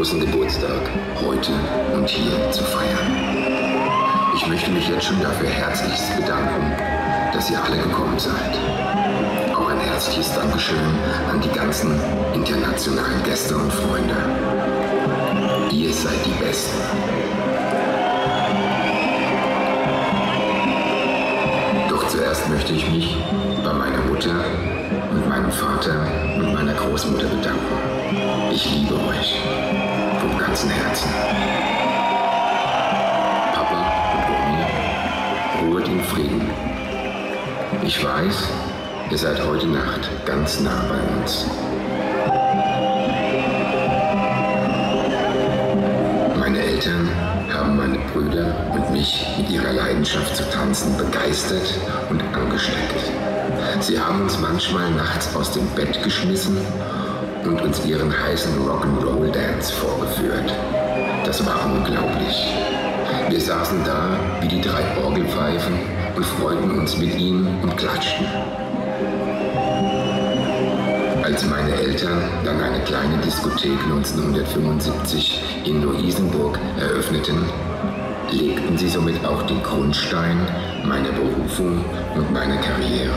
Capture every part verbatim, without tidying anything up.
großen Geburtstag heute und hier zu feiern. Ich möchte mich jetzt schon dafür herzlichst bedanken, dass ihr alle gekommen seid. Auch ein herzliches Dankeschön an die ganzen internationalen Gäste und Freunde. Ihr seid die Besten. Doch zuerst möchte ich mich bei meiner Mutter und meinem Vater und meiner Großmutter bedanken. Ich liebe euch vom ganzen Herzen. Papa und Omi, ruhet in Frieden. Ich weiß, ihr seid heute Nacht ganz nah bei uns. Meine Eltern haben meine Brüder und mich mit ihrer Leidenschaft zu tanzen begeistert und angesteckt. Sie haben uns manchmal nachts aus dem Bett geschmissen und uns ihren heißen Rock'n'Roll-Dance vorgeführt. Das war unglaublich. Wir saßen da wie die drei Orgelpfeifen und freuten uns mit ihnen und klatschten. Als meine Eltern dann eine kleine Diskothek neunzehnhundertfünfundsiebzig in Neu-Isenburg eröffneten, legten sie somit auch den Grundstein meiner Berufung und meiner Karriere.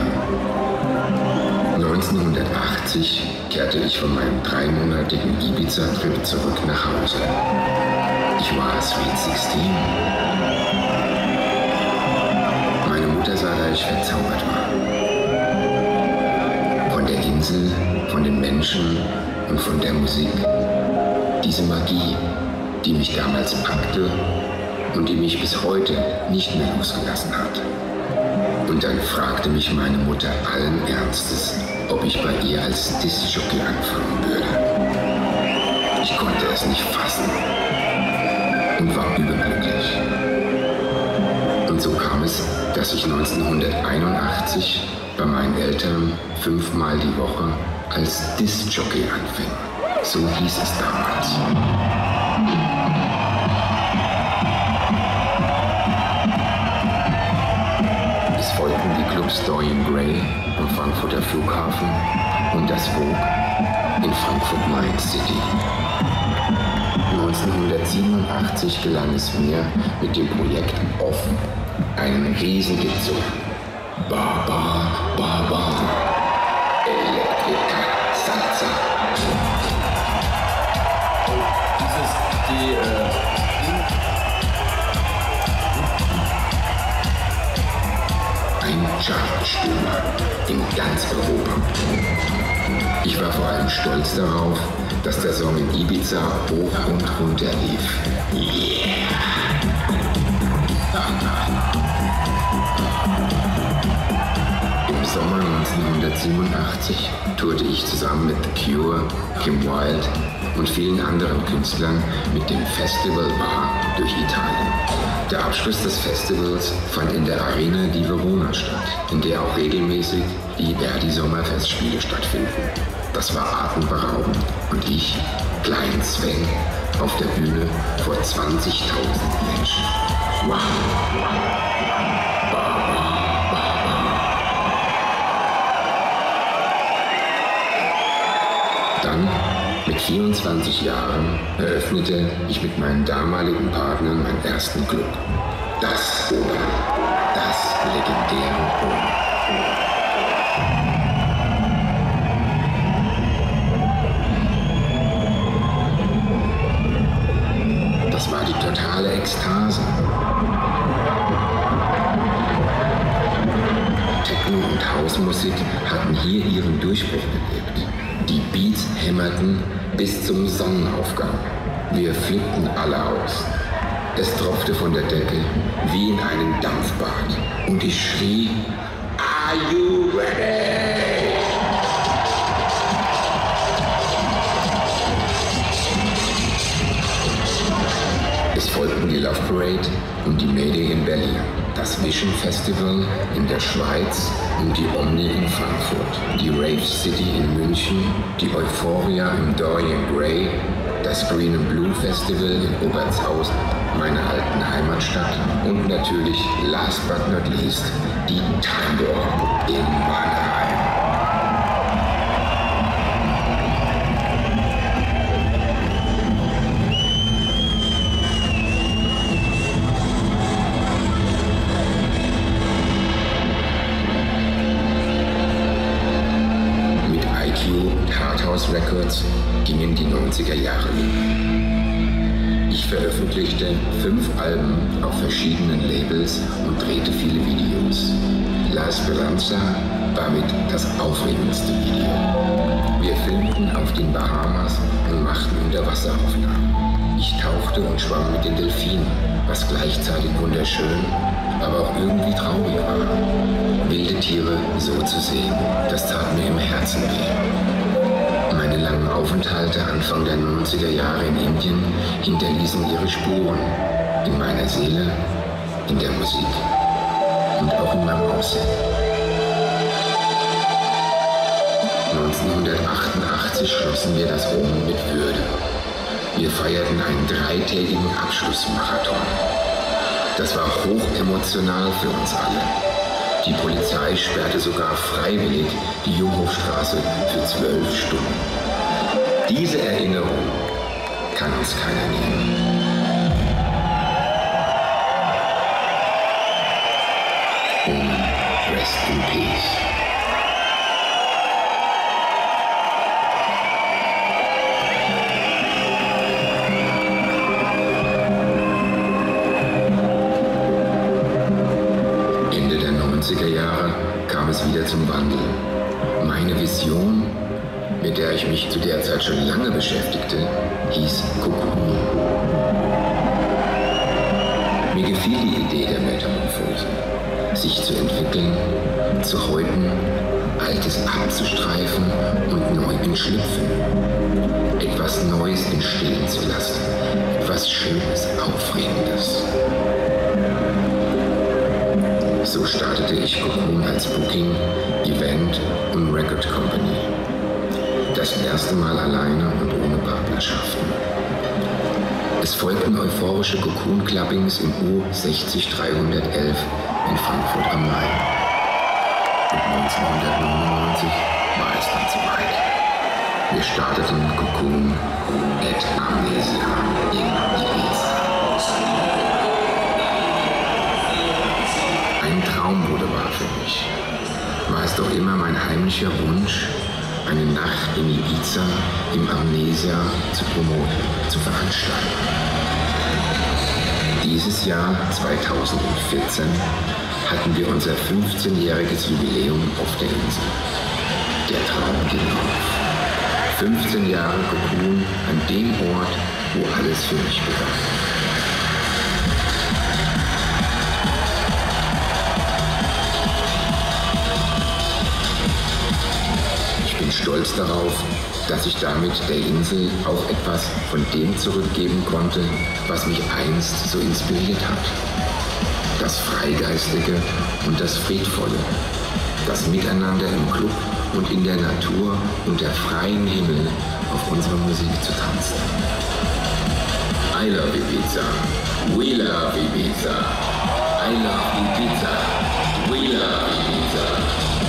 neunzehnhundertachtzig kehrte ich von meinem dreimonatigen Ibiza-Trip zurück nach Hause. Ich war Sweet sechzehn. Meine Mutter sah, da ich verzaubert war. Von der Insel, von den Menschen und von der Musik. Diese Magie, die mich damals packte und die mich bis heute nicht mehr losgelassen hat. Und dann fragte mich meine Mutter allen Ernstes, ob ich bei ihr als Diskjockey anfangen würde. Ich konnte es nicht fassen und war überglücklich. Und so kam es, dass ich neunzehnhunderteinundachtzig bei meinen Eltern fünfmal die Woche als Diskjockey anfing. So hieß es damals. Es folgten die Clubs Dorian Gray am Frankfurter Flughafen und das Vogue in Frankfurt Main City. neunzehnhundertsiebenundachtzig gelang es mir mit dem Projekt Off einen riesigen Zug. Ba, ba, ba, ba. Elektrika, Salsa. Das ist die, äh, Ein Chartstürmer in ganz Europa. Ich war vor allem stolz darauf, dass der Song in Ibiza hoch und runter lief. Yeah! Im Sommer neunzehnhundertsiebenundachtzig tourte ich zusammen mit The Cure, Kim Wilde und vielen anderen Künstlern mit dem Festival Bar durch Italien. Der Abschluss des Festivals fand in der Arena di Verona statt, in der auch regelmäßig die Verdi-Sommerfestspiele stattfinden. Das war atemberaubend und ich, Klein Sven, auf der Bühne vor zwanzigtausend Menschen. Wow! Ba, ba, ba, ba. Dann, mit vierundzwanzig Jahren, eröffnete ich mit meinen damaligen Partnern meinen ersten Club. Das Ober, das legendäre Ober. Das war die totale Ekstase. Techno und Hausmusik hatten hier ihren Durchbruch erlebt. Die Beats hämmerten bis zum Sonnenaufgang. Wir flippten alle aus. Es tropfte von der Decke wie in einem Dampfbad. Und ich schrie, Are you ready? Es folgten die Love Parade und die Mayday in Berlin, das Vision Festival in der Schweiz und die Omni in Frankfurt, die Rave City in München, die Euphoria im Dorian Gray, das Green and Blue Festival in Obertshausen, meiner alten Heimatstadt und natürlich, last but not least, die Tango in Mannheim. House Records gingen die neunziger Jahre lang. Ich veröffentlichte fünf Alben auf verschiedenen Labels und drehte viele Videos. La Esperanza war mit das aufregendste Video. Wir filmten auf den Bahamas und machten Unterwasseraufnahmen. Ich tauchte und schwamm mit den Delfinen, was gleichzeitig wunderschön, aber auch irgendwie traurig war. Wilde Tiere so zu sehen, das tat mir im Herzen weh. Meine langen Aufenthalte Anfang der neunziger Jahre in Indien hinterließen ihre Spuren in meiner Seele, in der Musik und auch in meinem Aussehen. neunzehnhundertachtundachtzig schlossen wir das Rom mit Würde. Wir feierten einen dreitägigen Abschlussmarathon. Das war hochemotional für uns alle. Die Polizei sperrte sogar freiwillig die Junghofstraße für zwölf Stunden. Diese Erinnerung kann uns keiner nehmen. Omen, rest in peace. neunziger Jahre kam es wieder zum Wandel. Meine Vision, mit der ich mich zu der Zeit schon lange beschäftigte, hieß Cocoon. Mir gefiel die Idee der Metamorphose, sich zu entwickeln, zu häuten, Altes abzustreifen und neu entschlüpfen. Etwas Neues entstehen zu lassen, etwas Schönes, Aufregendes. So startete ich Cocoon als Booking, Event und Record Company. Das erste Mal alleine und ohne Partnerschaften. Es folgten euphorische Cocoon-Clubbings im U sechzig dreihundertelf in Frankfurt am Main. Und neunzehnhundertneunundneunzig war es dann soweit. Wir starteten Cocoon at Amnesia in Ibiza. Ein Traum wurde wahr für mich. War es doch immer mein heimlicher Wunsch, eine Nacht in Ibiza im Amnesia zu promoten, zu veranstalten. Dieses Jahr, zweitausendvierzehn, hatten wir unser fünfzehnjähriges Jubiläum auf der Insel. Der Traum ging auf. fünfzehn Jahre Cocoon an dem Ort, wo alles für mich begann. Ich bin stolz darauf, dass ich damit der Insel auch etwas von dem zurückgeben konnte, was mich einst so inspiriert hat. Das Freigeistige und das Friedvolle, das Miteinander im Club und in der Natur unter freiem Himmel auf unsere Musik zu tanzen. I love Ibiza, we love Ibiza, I love Ibiza, we love Ibiza.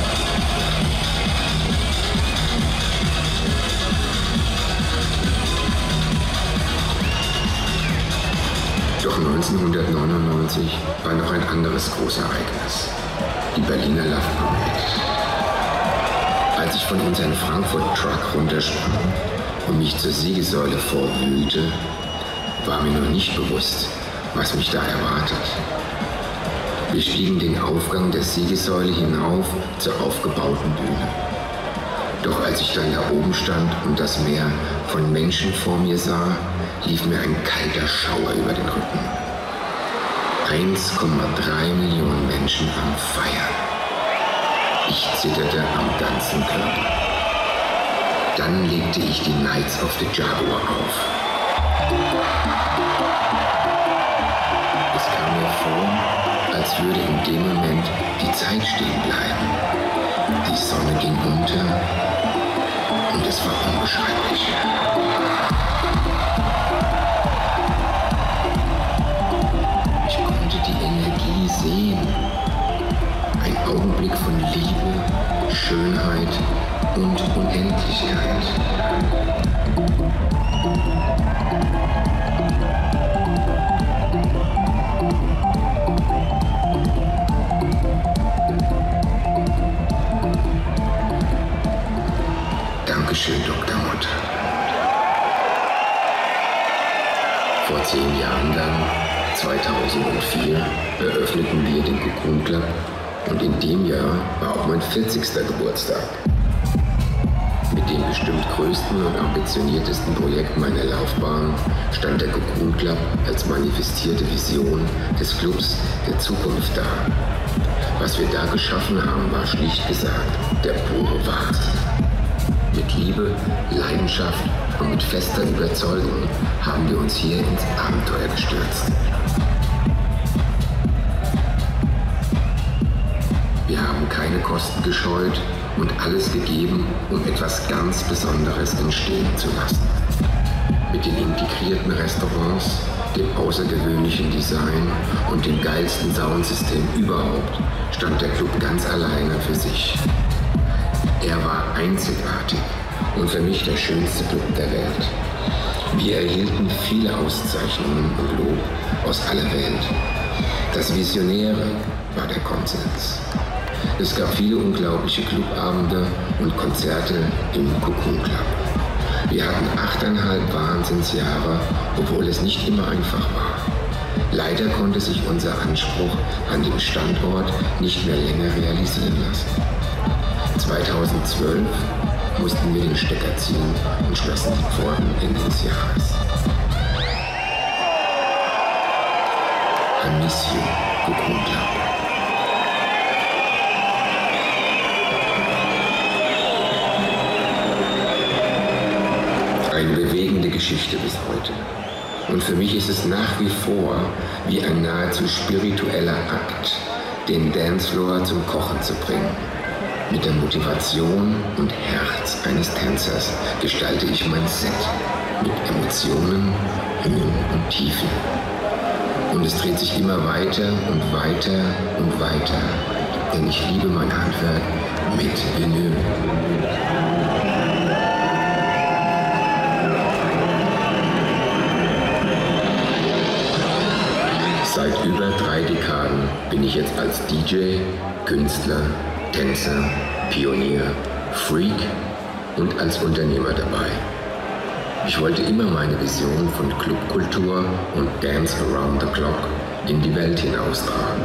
Doch neunzehnhundertneunundneunzig war noch ein anderes Großereignis, die Berliner Love Parade. Als ich von unserem Frankfurt-Truck runtersprang und mich zur Siegessäule vorwühlte, war mir noch nicht bewusst, was mich da erwartet. Wir stiegen den Aufgang der Siegessäule hinauf zur aufgebauten Bühne. Doch als ich dann da oben stand und das Meer von Menschen vor mir sah, lief mir ein kalter Schauer über den Rücken. eins Komma drei Millionen Menschen am Feiern. Ich zitterte am ganzen Körper. Dann legte ich die Knights of the Jaguar auf. Es kam mir vor, als würde in dem Moment die Zeit stehen bleiben. Die Sonne ging unter und es war unbeschreiblich. Ich konnte die Energie sehen. Ein Augenblick von Liebe, Schönheit und Unendlichkeit. Dankeschön, Doktor Vor zehn Jahren dann, zweitausendvier, eröffneten wir den Cocoon Club und in dem Jahr war auch mein vierzigster Geburtstag. Mit dem bestimmt größten und ambitioniertesten Projekt meiner Laufbahn stand der Cocoon Club als manifestierte Vision des Clubs der Zukunft da. Was wir da geschaffen haben, war schlicht gesagt der pure Wahnsinn. Mit Liebe, Leidenschaft und mit fester Überzeugung haben wir uns hier ins Abenteuer gestürzt. Wir haben keine Kosten gescheut und alles gegeben, um etwas ganz Besonderes entstehen zu lassen. Mit den integrierten Restaurants, dem außergewöhnlichen Design und dem geilsten Soundsystem überhaupt stand der Club ganz alleine für sich. Er war einzigartig und für mich der schönste Club der Welt. Wir erhielten viele Auszeichnungen und Lob aus aller Welt. Das Visionäre war der Konsens. Es gab viele unglaubliche Clubabende und Konzerte im Cocoon Club. Wir hatten achteinhalb Wahnsinnsjahre, obwohl es nicht immer einfach war. Leider konnte sich unser Anspruch an den Standort nicht mehr länger realisieren lassen. zweitausendzwölf mussten wir den Stecker ziehen und schlossen die Pforten Ende des Jahres. I miss you, Cocoon Club. Eine bewegende Geschichte bis heute. Und für mich ist es nach wie vor wie ein nahezu spiritueller Akt, den Dancefloor zum Kochen zu bringen. Mit der Motivation und Herz eines Tänzers gestalte ich mein Set mit Emotionen, Höhen und Tiefen. Und es dreht sich immer weiter und weiter und weiter, denn ich liebe mein Handwerk mit Vinyl. Seit über drei Dekaden bin ich jetzt als D J, Künstler, Tänzer, Pionier, Freak und als Unternehmer dabei. Ich wollte immer meine Vision von Clubkultur und Dance Around the Clock in die Welt hinaustragen.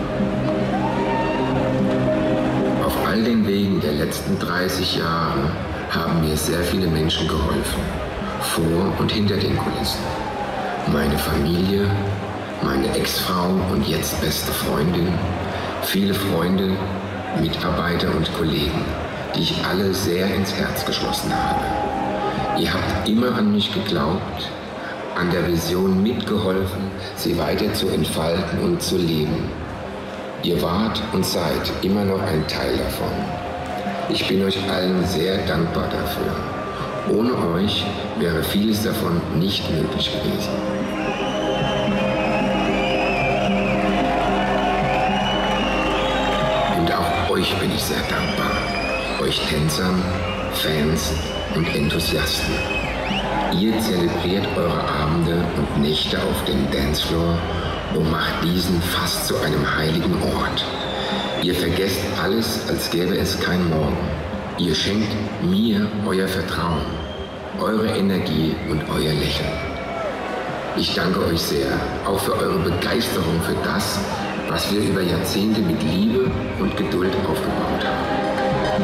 Auf all den Wegen der letzten dreißig Jahre haben mir sehr viele Menschen geholfen, vor und hinter den Kulissen. Meine Familie, meine Ex-Frau und jetzt beste Freundin, viele Freunde, Mitarbeiter und Kollegen, die ich alle sehr ins Herz geschlossen habe. Ihr habt immer an mich geglaubt, an der Vision mitgeholfen, sie weiter zu entfalten und zu leben. Ihr wart und seid immer noch ein Teil davon. Ich bin euch allen sehr dankbar dafür. Ohne euch wäre vieles davon nicht möglich gewesen. Und auch euch bin ich sehr dankbar. Euch Tänzern, Fans und Enthusiasten. Ihr zelebriert eure Abende und Nächte auf dem Dancefloor und macht diesen fast zu einem heiligen Ort. Ihr vergesst alles, als gäbe es kein Morgen. Ihr schenkt mir euer Vertrauen, eure Energie und euer Lächeln. Ich danke euch sehr, auch für eure Begeisterung für das, was wir über Jahrzehnte mit Liebe und Geduld aufgebaut haben.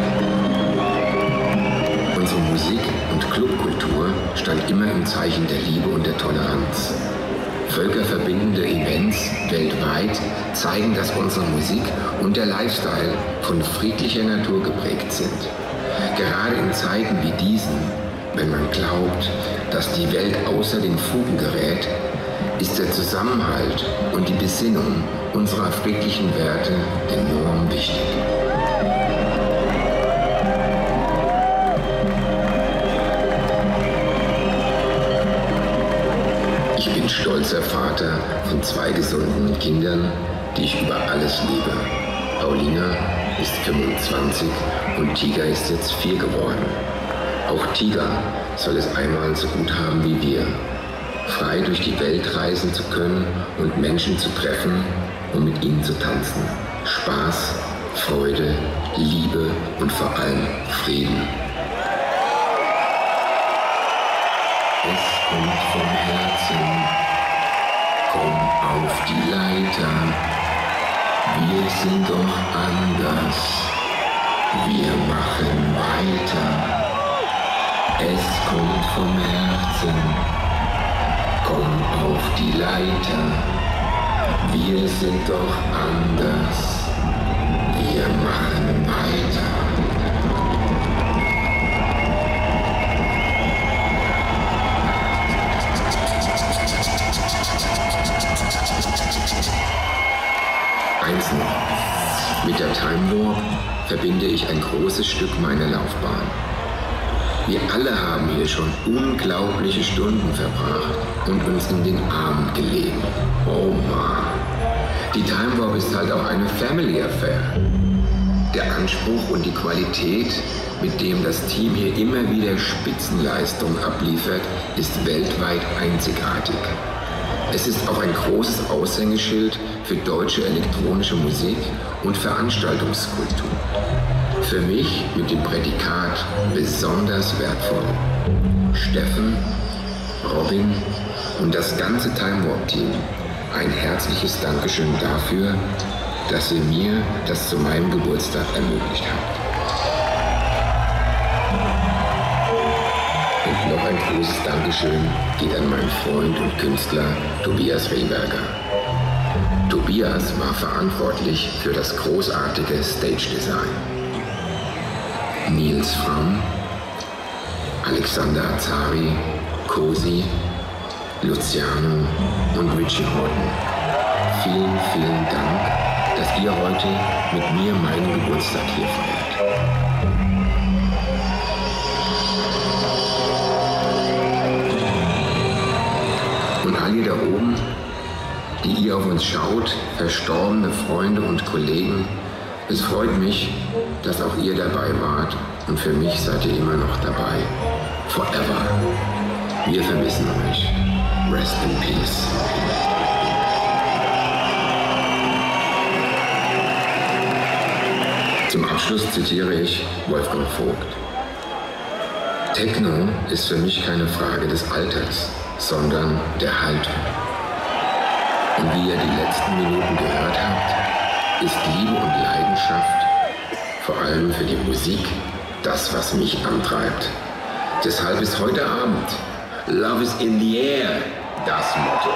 Unsere Musik- und Clubkultur stand immer im Zeichen der Liebe und der Toleranz. Völkerverbindende Events weltweit zeigen, dass unsere Musik und der Lifestyle von friedlicher Natur geprägt sind. Gerade in Zeiten wie diesen, wenn man glaubt, dass die Welt außer den Fugen gerät, ist der Zusammenhalt und die Besinnung unserer friedlichen Werte enorm wichtig. Ich bin stolzer Vater von zwei gesunden Kindern, die ich über alles liebe. Paulina ist fünfundzwanzig und Tiger ist jetzt vier geworden. Auch Tiger soll es einmal so gut haben wie wir, frei durch die Welt reisen zu können und Menschen zu treffen und mit ihnen zu tanzen. Spaß, Freude, Liebe und vor allem Frieden. Es kommt vom Herzen auf die Leiter. Wir sind doch anders. Wir machen weiter. Es kommt vom Herzen. Komm auf die Leiter. Wir sind doch anders. Wir machen weiter. Eins noch. Mit der Time Warp verbinde ich ein großes Stück meiner Laufbahn. Wir alle haben hier schon unglaubliche Stunden verbracht und uns in den Armen gelegen. Oh Mann. Die Time Warp ist halt auch eine Family Affair. Der Anspruch und die Qualität, mit dem das Team hier immer wieder Spitzenleistungen abliefert, ist weltweit einzigartig. Es ist auch ein großes Aushängeschild für deutsche elektronische Musik und Veranstaltungskultur. Für mich mit dem Prädikat besonders wertvoll. Steffen, Robin und das ganze Time Warp Team, ein herzliches Dankeschön dafür, dass ihr mir das zu meinem Geburtstag ermöglicht habt. Und noch ein großes Dankeschön geht an meinen Freund und Künstler Tobias Rehberger. Tobias war verantwortlich für das großartige Stage Design. Nils Fram, Alexander Azari, Cosi, Luciano und Richie Horton. Vielen, vielen Dank, dass ihr heute mit mir meinen Geburtstag hier feiert. Und all ihr da oben, die ihr auf uns schaut, verstorbene Freunde und Kollegen, es freut mich, dass auch ihr dabei wart und für mich seid ihr immer noch dabei. Forever. Wir vermissen euch. Rest in peace. Zum Abschluss zitiere ich Wolfgang Vogt. Techno ist für mich keine Frage des Alters, sondern der Haltung. Und wie ihr die letzten Minuten gehört habt, ist Liebe und Leidenschaft, vor allem für die Musik, das, was mich antreibt. Deshalb ist heute Abend Love is in the Air das Motto.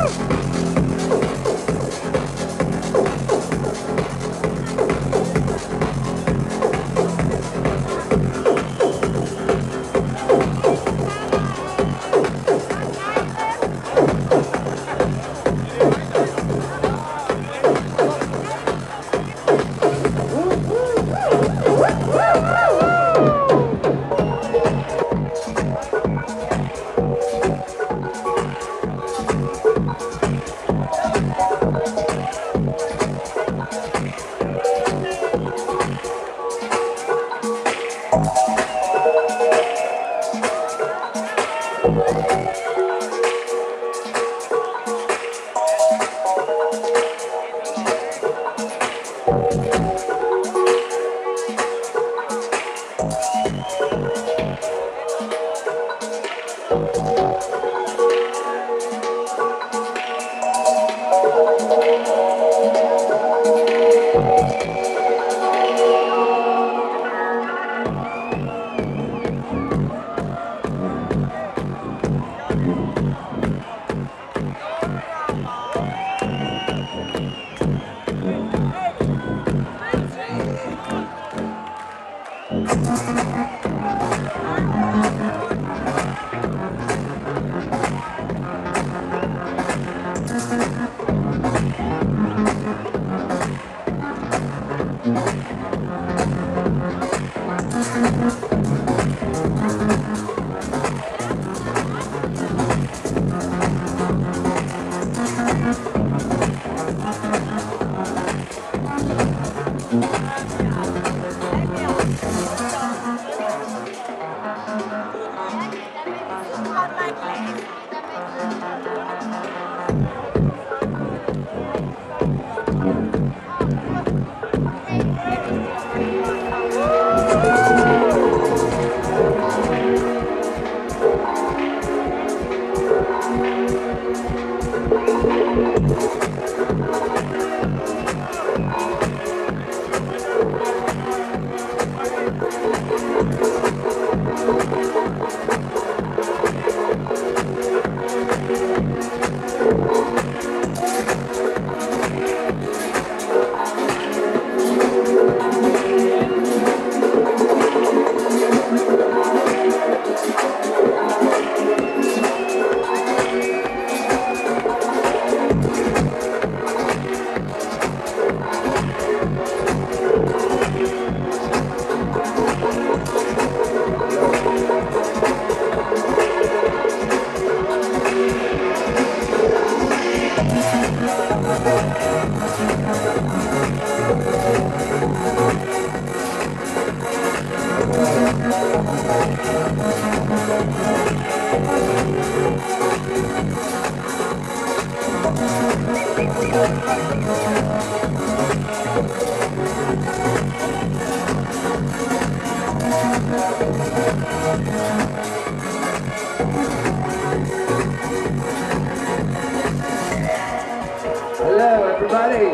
Hello, everybody.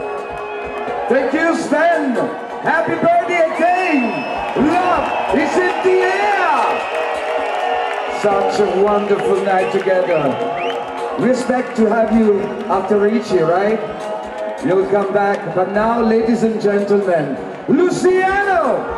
Thank you, Sven. Happy birthday again. Love is in the air. Such a wonderful night together. We expect to have you after Richie, right? You'll come back. But now, ladies and gentlemen, Luciano.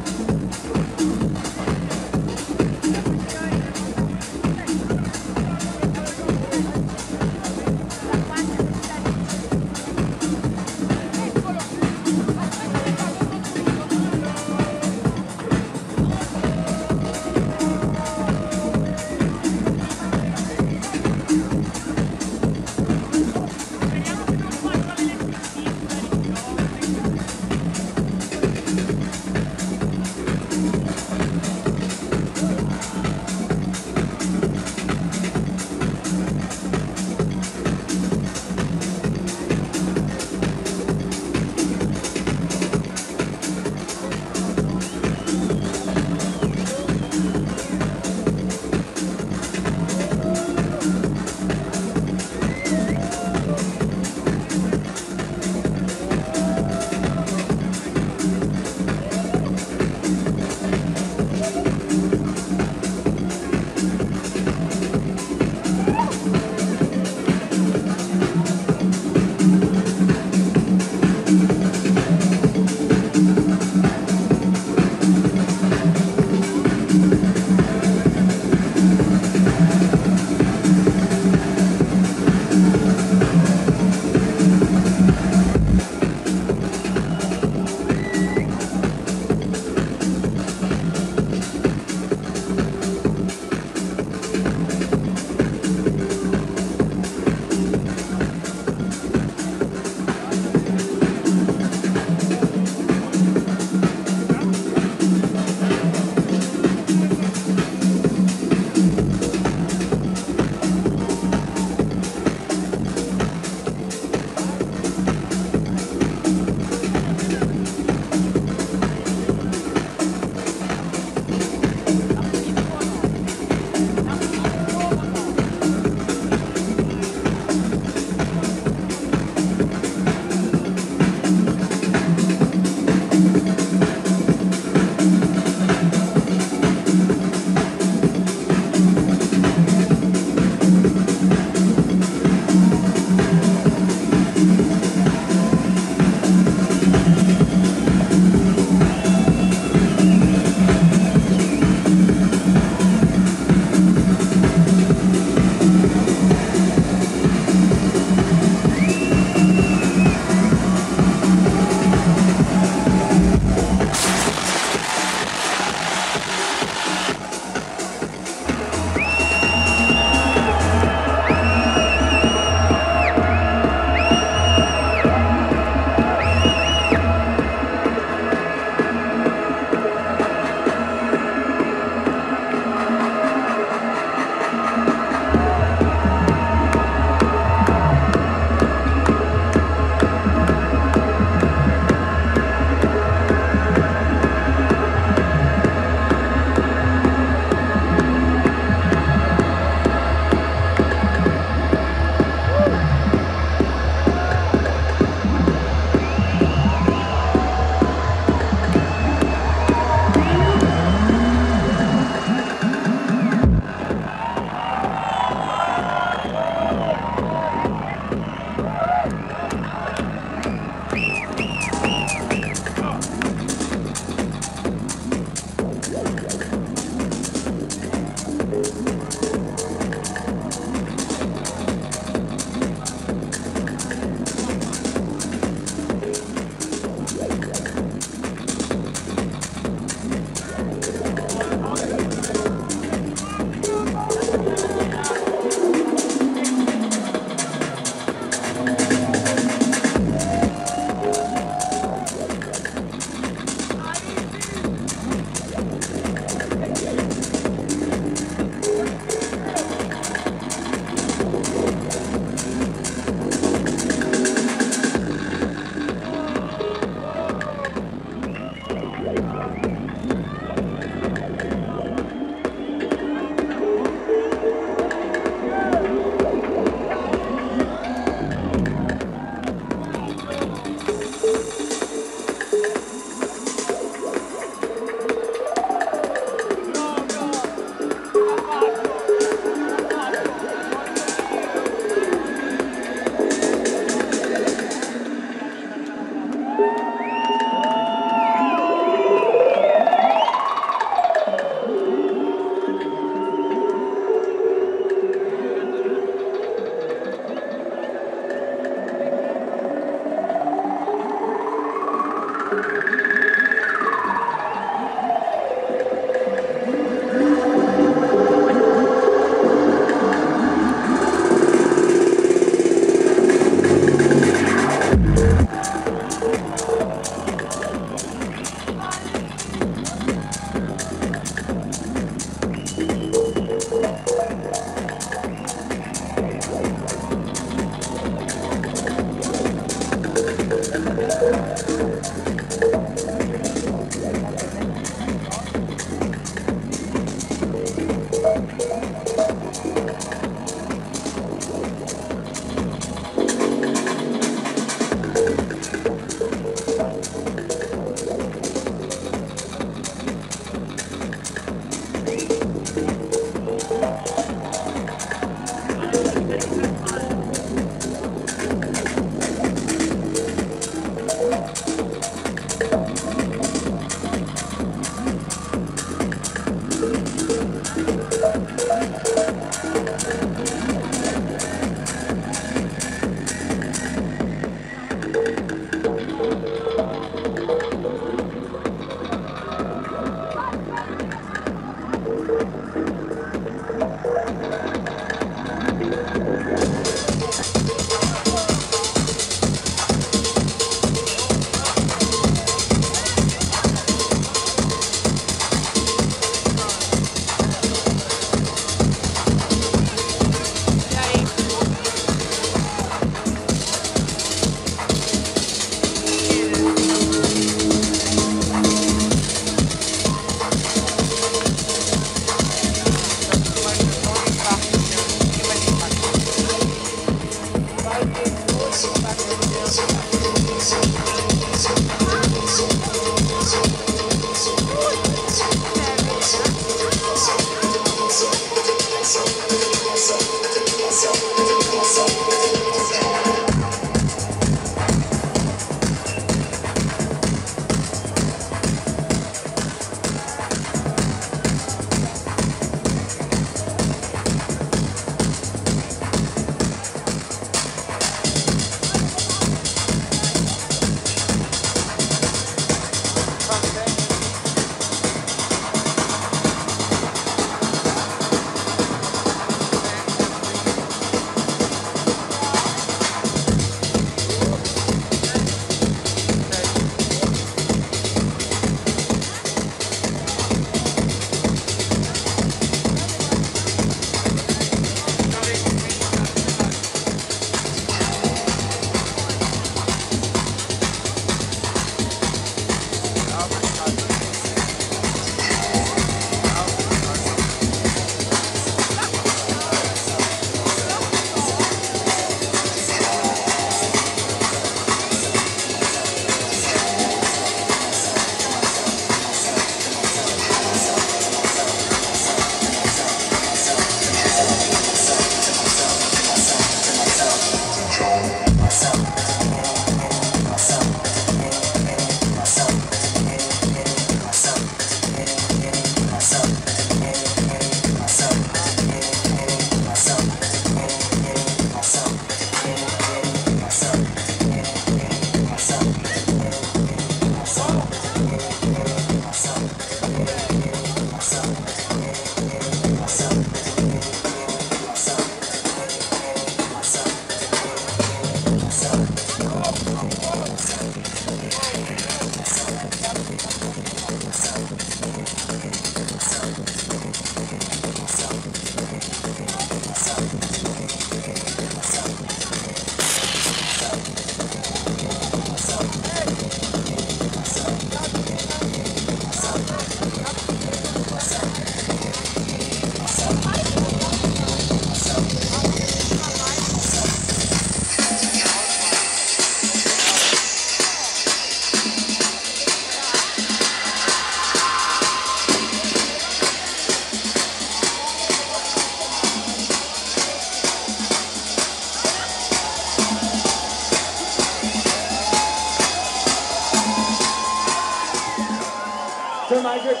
For my good,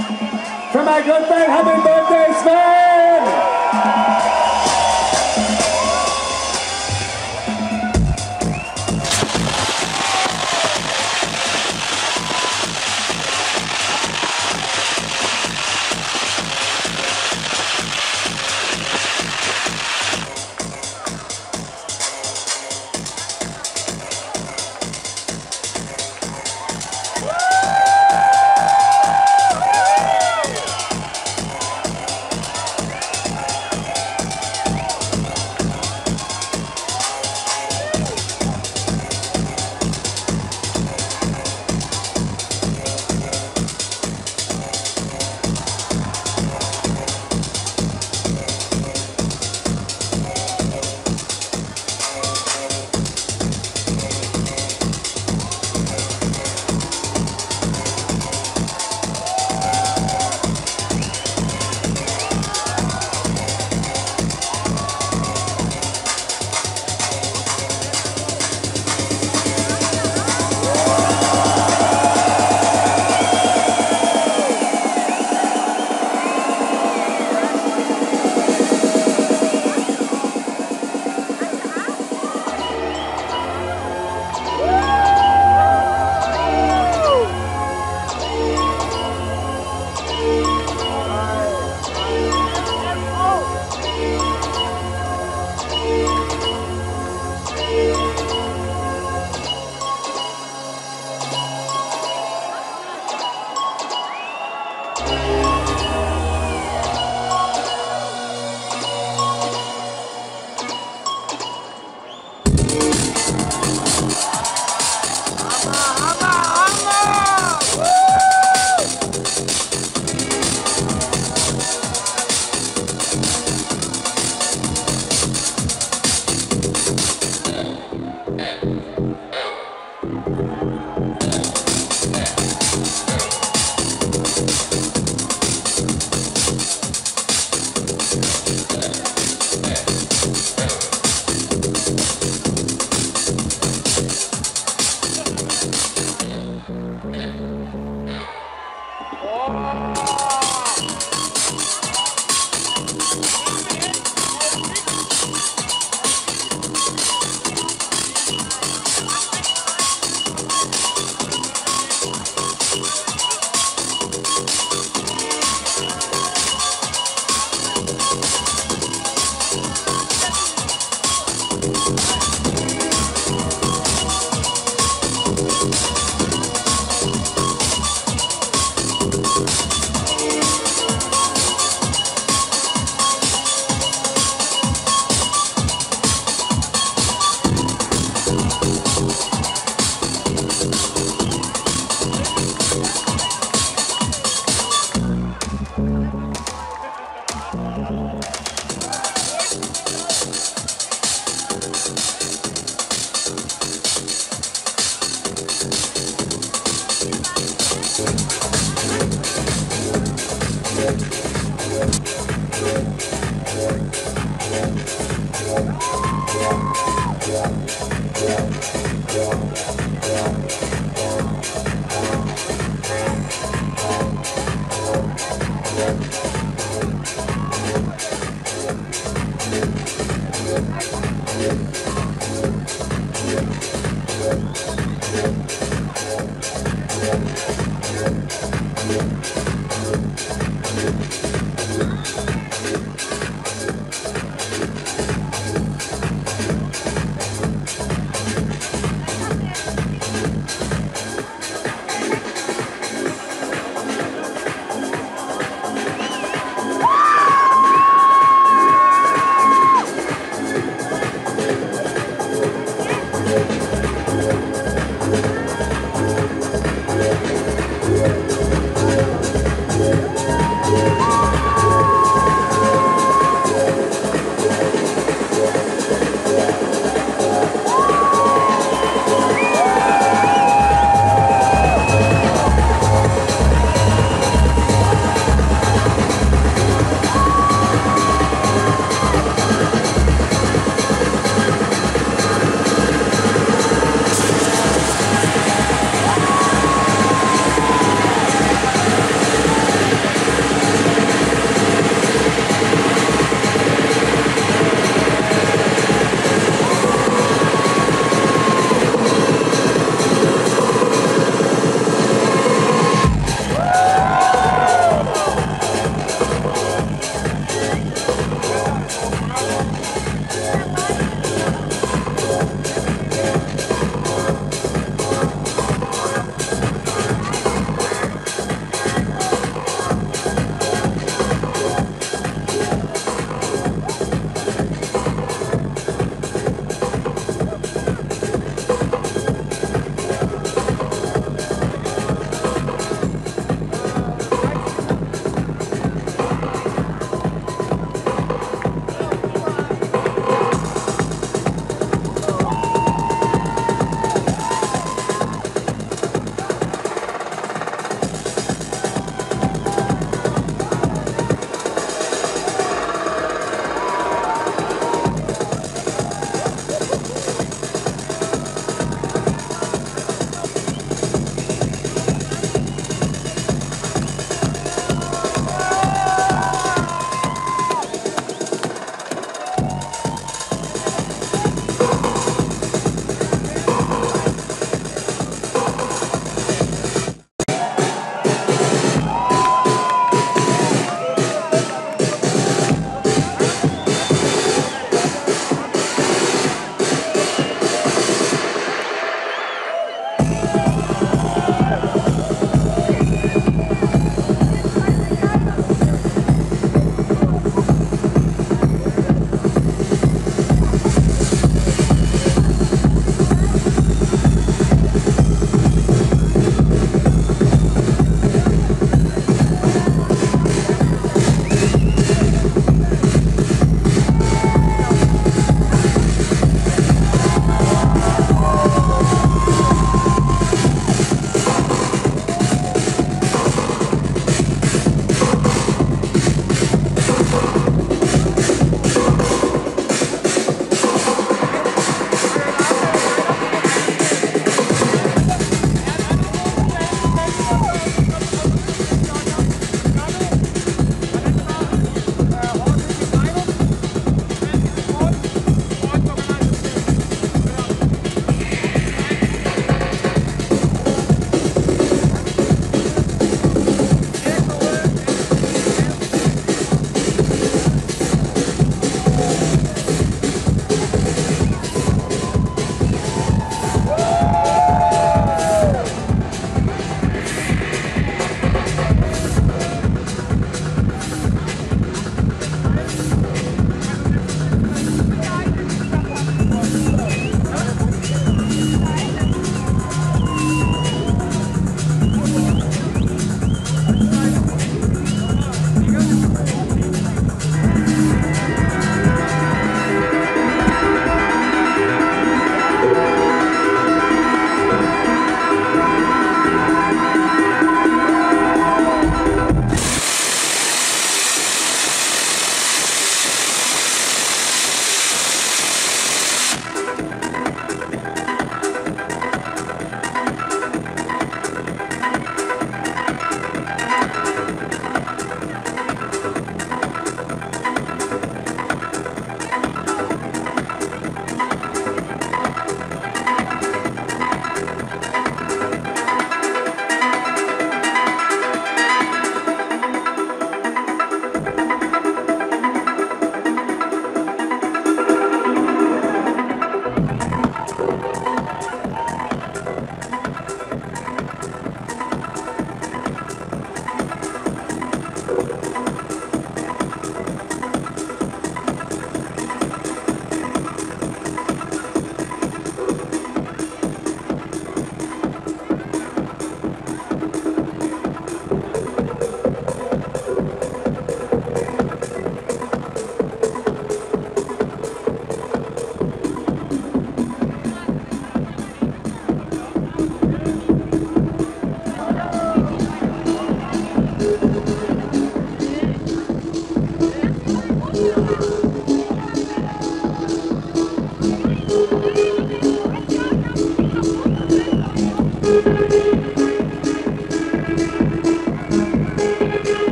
for my good friend, happy birthday, Sven!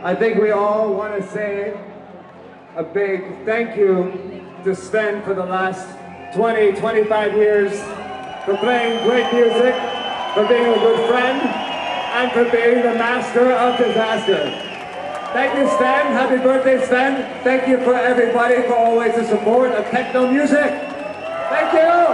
I think we all want to say a big thank you to Sven for the last twenty, twenty-five years, for playing great music, for being a good friend, and for being the master of disaster. Thank you, Sven. Happy birthday, Sven. Thank you for everybody for always the support of techno music. Thank you.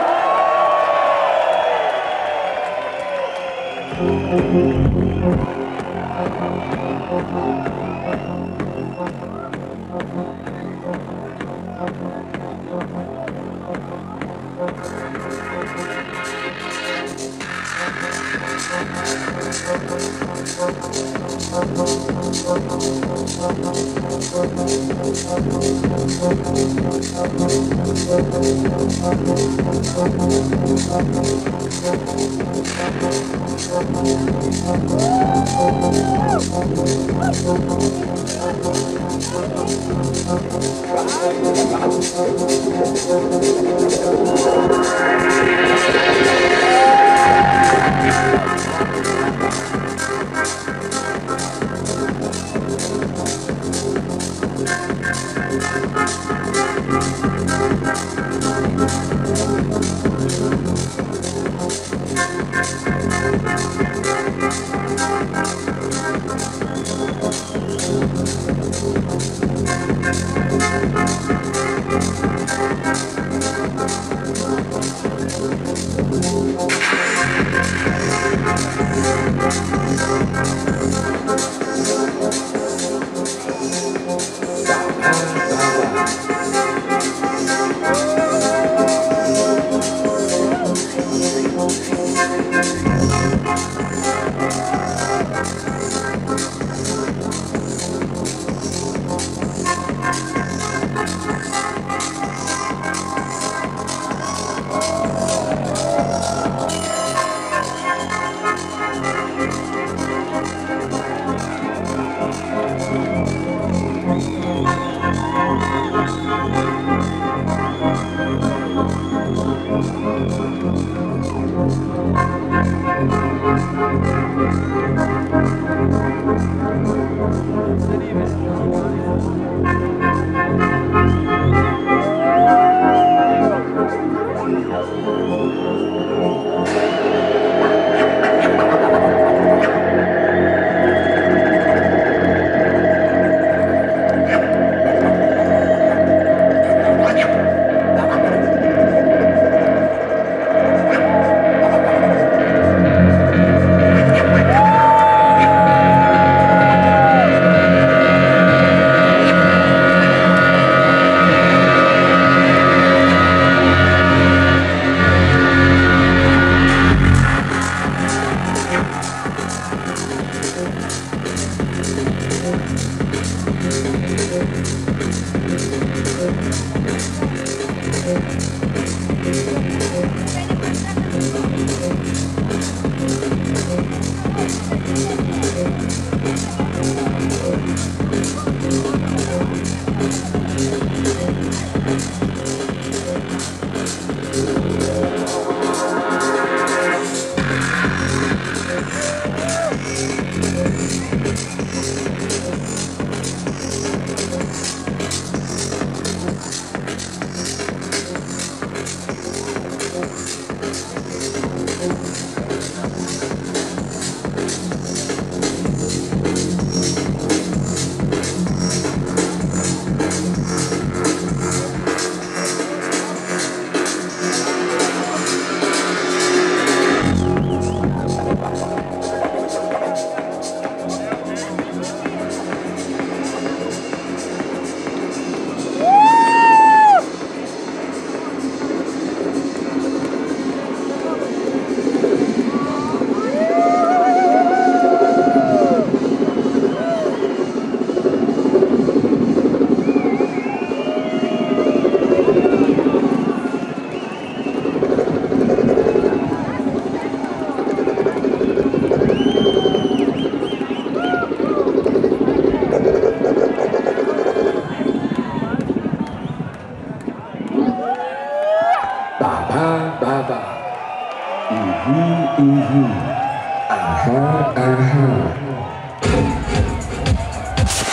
Mhm. Aha, aha.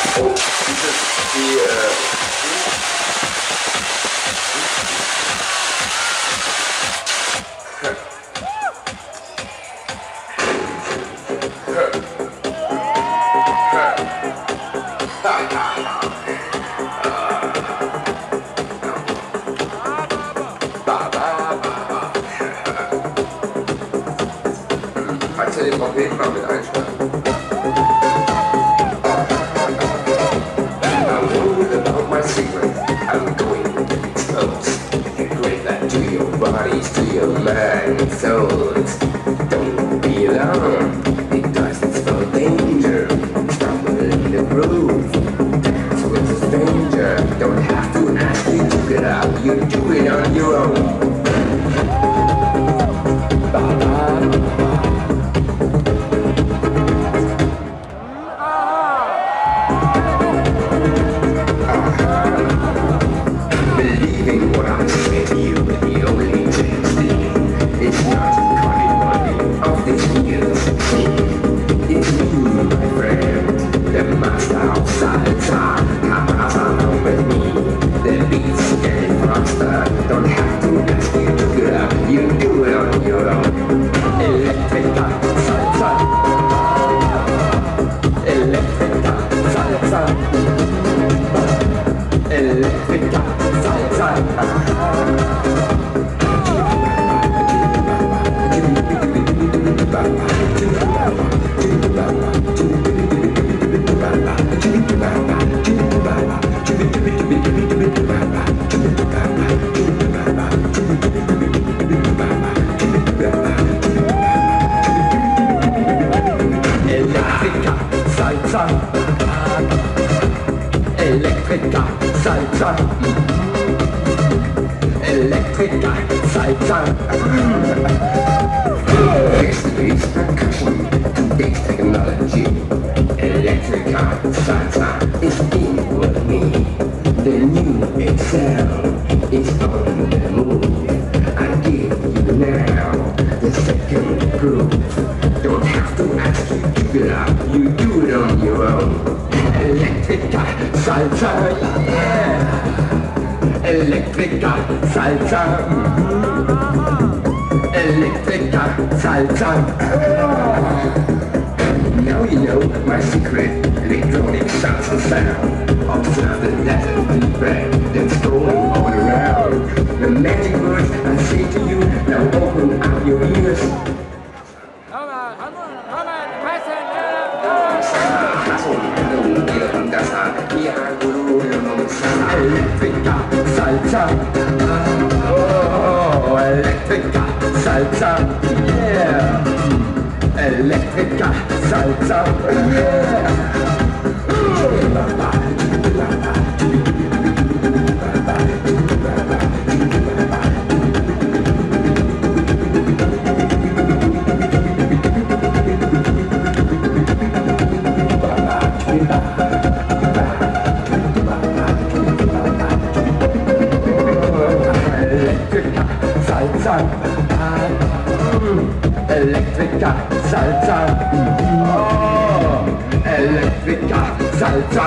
du den Trompeten mal mit einstellen? About my secret, I'm going to expose. Integrate that to your bodies, to your mind and souls. Don't be alarmed, because it's for danger. Stumble in the groove, dance with a stranger. Don't have to ask you to get up, you do it on your own. Elektriker, Salsa. Elektriker, Salsa. This is percussion, today's technology. Elektriker, Salsa is in with me. The new Excel is on the move. I give you now the second groove. Don't have to ask you to get up, you do it on your own. Elektriker, Salsa, yeah. Elektriker, Salsa. Elektriker, Salsa. Now you know my secret electronic salsa sound. Observe the letter feedback that's going all around. The magic words I say to you, now open up your ears. Elektriker, Salsa. Oh, Elektriker, Salsa. Yeah. Elektriker, Salsa. Yeah. Elektriker, Salsa. Oh, Elektriker, Salsa.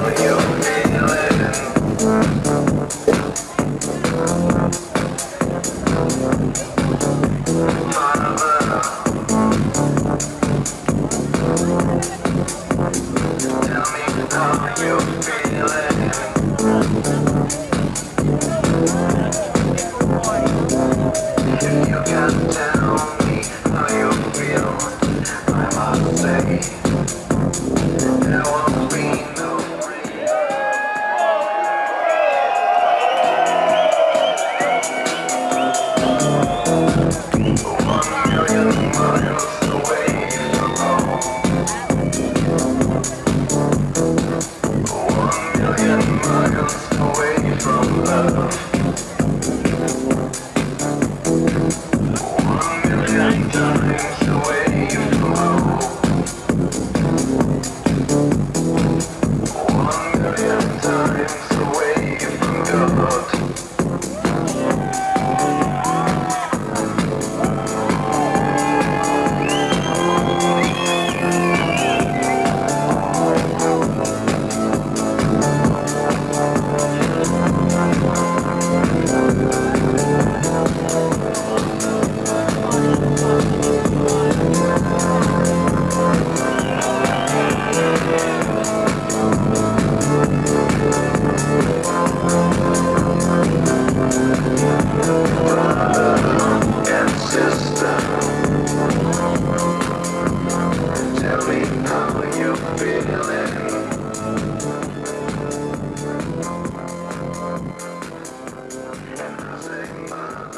Feeling.